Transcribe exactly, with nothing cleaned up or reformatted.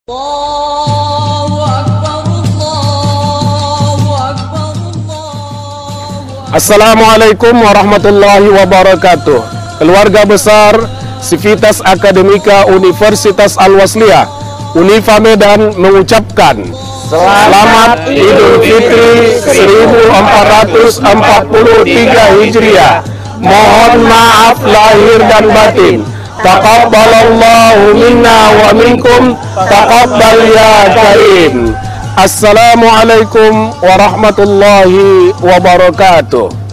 Allahu Akbar, Allahu Akbar, Allahu Akbar. Assalamualaikum warahmatullahi wabarakatuh. Keluarga besar Civitas Akademika Universitas Al-Wasliyah Unifa Medan mengucapkan Selamat Idul Fitri seribu empat ratus empat puluh tiga Hijriah. Mohon maaf lahir dan batin. Taqabbalallahu minna wa minkum, taqabbal ya karim. Assalamualaikum warahmatullahi wabarakatuh.